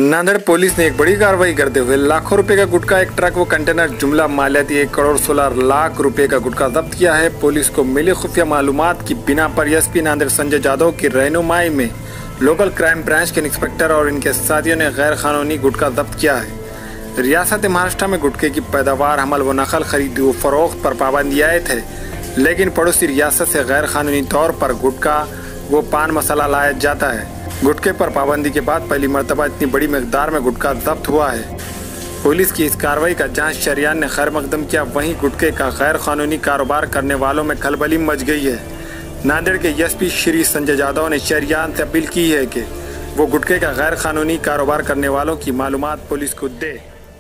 Nanded police ने एक बड़ी कार्रवाई करते हुए लाखों रुपए का गुटखा, एक ट्रक व कंटेनर जुमला मालियाती 1 करोड़ 16 लाख रुपए का गुटखा जब्त किया है। पुलिस को मिली खुफिया मालूमात की बिना पर एसपी नांदेड़ संजय जादव की रहनुमाई में लोकल क्राइम ब्रांच के इंस्पेक्टर और इनके साथियों ने गैर कानूनी गुटखा जब्त किया है। रियासत महाराष्ट्र में गुटखे की पैदावार, हमल व नकल, खरीद व फरोख्त पर पाबंदी आए थे, लेकिन पड़ोसी रियासत से गैर कानूनी तौर पर गुटखा व पान मसाला लाया जाता है। गुटखे पर पाबंदी के बाद पहली मर्तबा इतनी बड़ी मकदार में गुटखा जब्त हुआ है। पुलिस की इस कार्रवाई का जांच शरियान ने खैर मकदम किया। वहीं गुटखे का गैर कानूनी कारोबार करने वालों में खलबली मच गई है। नांदेड़ के एसपी श्री संजय जादव ने शरियान से अपील की है कि वो गुटखे का गैर कानूनी कारोबार करने वालों की मालूमात पुलिस को दे।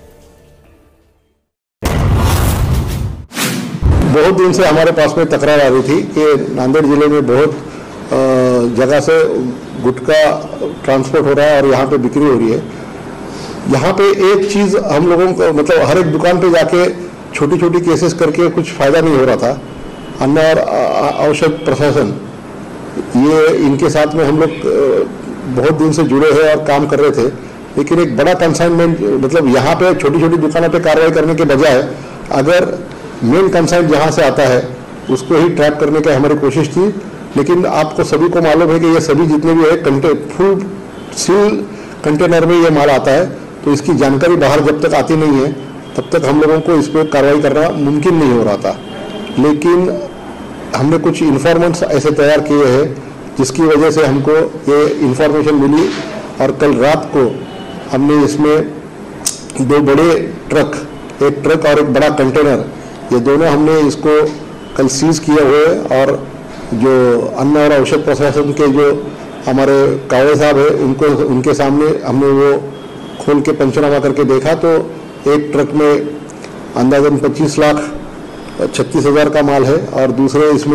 बहुत दिन से हमारे पास में तकरार आ रही थी कि नांदेड़ जिले में बहुत जगह से गुटखा ट्रांसपोर्ट हो रहा है और यहाँ पे बिक्री हो रही है। यहाँ पे एक चीज़ हम लोगों को मतलब हर एक दुकान पे जाके छोटी छोटी केसेस करके कुछ फ़ायदा नहीं हो रहा था। अन्न और औषध प्रशासन ये इनके साथ में हम लोग बहुत दिन से जुड़े हैं और काम कर रहे थे, लेकिन एक बड़ा कंसाइनमेंट मतलब यहाँ पे छोटी छोटी दुकानों पे कार्रवाई करने के बजाय अगर मेन कंसाइन जहाँ से आता है उसको ही ट्रैप करने की हमारी कोशिश थी। लेकिन आपको सभी को मालूम है कि ये सभी जितने भी है फुल सील कंटेनर में ये माल आता है, तो इसकी जानकारी बाहर जब तक आती नहीं है तब तक हम लोगों को इस पर कार्रवाई करना मुमकिन नहीं हो रहा था। लेकिन हमने कुछ इन्फॉर्मेंट्स ऐसे तैयार किए हैं जिसकी वजह से हमको ये इन्फॉर्मेशन मिली और कल रात को हमने इसमें 2 बड़े ट्रक, एक ट्रक और एक बड़ा कंटेनर, ये दोनों हमने इसको कल सीज किए हुए और जो अन्न और औषध प्रशासन के जो हमारे कावड़े साहब है उनके सामने हमने वो खोल के पंचनामा करके देखा तो एक ट्रक में अंदाजन 25 लाख 36,000 का माल है और दूसरे इसमें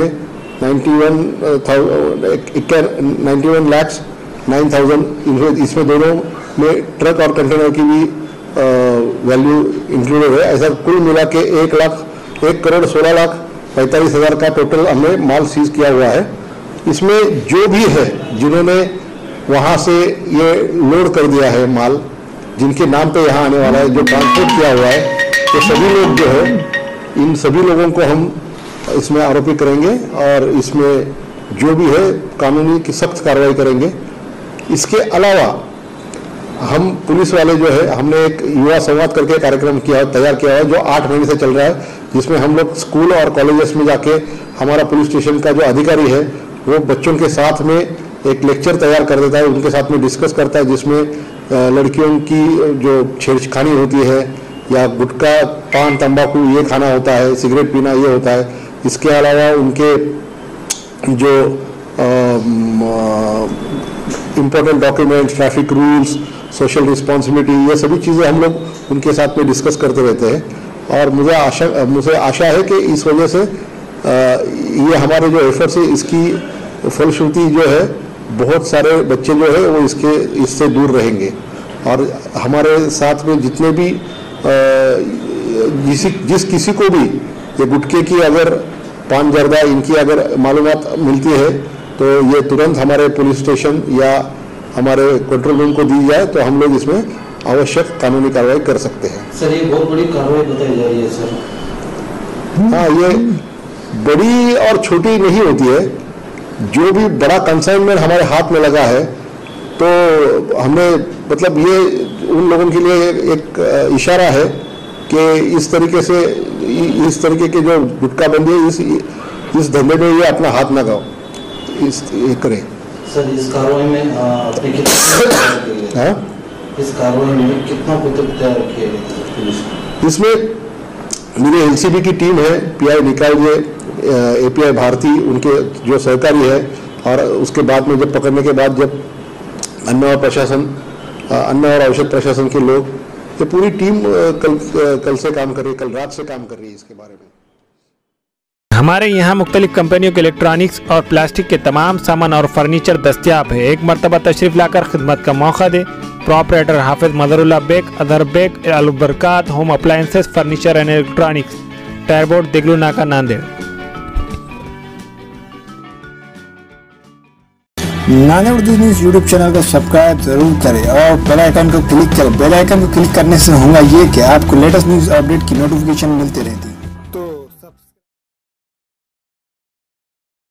91 लाख 9,000 इसमें दोनों में ट्रक और कंटेनर की भी वैल्यू इंक्लूडेड है। ऐसा कुल मिला के 1 करोड़ 16 लाख 45,000 का टोटल हमने माल सीज किया हुआ है। इसमें जो भी है जिन्होंने वहाँ से ये लोड कर दिया है माल, जिनके नाम पे यहाँ आने वाला है, जो ट्रांसपोर्ट किया हुआ है, तो सभी लोग जो है इन सभी लोगों को हम इसमें आरोपी करेंगे और इसमें जो भी है कानूनी की सख्त कार्रवाई करेंगे। इसके अलावा हम पुलिस वाले जो है हमने एक युवा संवाद करके कार्यक्रम तैयार किया है जो 8 महीने से चल रहा है, जिसमें हम लोग स्कूल और कॉलेजेस में जाके हमारा पुलिस स्टेशन का जो अधिकारी है वो बच्चों के साथ में एक लेक्चर तैयार कर देता है, उनके साथ में डिस्कस करता है, जिसमें लड़कियों की जो छेड़खानी होती है या गुटखा, पान, तंबाकू ये खाना होता है, सिगरेट पीना ये होता है। इसके अलावा उनके जो important documents, traffic rules, social responsibility, ये सभी चीज़ें हम लोग उनके साथ में डिस्कस करते रहते हैं और मुझे आशा है कि इस वजह से ये हमारे जो एफर्ट्स है इसकी फलश्रुति जो है बहुत सारे बच्चे जो है वो इससे दूर रहेंगे और हमारे साथ में जितने भी जिस किसी को भी ये गुटखे की अगर पान जर्दा इनकी अगर मालूमात मिलती है तो ये तुरंत हमारे पुलिस स्टेशन या हमारे कंट्रोल रूम को दी जाए तो हम लोग इसमें आवश्यक कानूनी कार्रवाई कर सकते हैं। सर ये बहुत बड़ी कार्रवाई बताई जा रही है सर। हाँ, ये बड़ी और छोटी नहीं होती है। जो भी बड़ा कंसाइनमेंट हमारे हाथ में लगा है तो हमने मतलब ये उन लोगों के लिए एक इशारा है कि इस तरीके के जो गुटखा बंदी है इस धंधे में ये अपना हाथ न गाओ, ये करें। सर इस कार्रवाई में आपने कितना इस कार्रवाई में कितना तैयार किया गया? इसमें मेरे एलसीबी की टीम है, पीआई निकाल जी, एपीआई भारती, उनके जो सहकारी है और उसके बाद में जब पकड़ने के बाद जब अन्न और औषध प्रशासन के लोग, ये पूरी टीम कल से काम कर रही है, कल रात से काम कर रही है इसके बारे में। हमारे यहाँ मुख्तलिफ कंपनियों के इलेक्ट्रॉनिक्स और प्लास्टिक के तमाम सामान और फर्नीचर दस्तियाब है। एक मरतबा तशरीफ लाकर खिदमत का मौका दे। प्रॉपरेटर हाफिज मदरुल्लाह बेग, अदर Baig, Albarkat home appliances, furniture and electronics, टायरबोर्ड, Deglur Naka, Nanded. Nanded Urdu news YouTube channel को सब्सक्राइब जरूर करें और बेल आइकन को क्लिक करें। बेल आइकन को क्लिक करने से होगा ये कि आपको लेटेस्ट न्यूज़ अपडेट की नोटिफिकेशन मिलते रहे।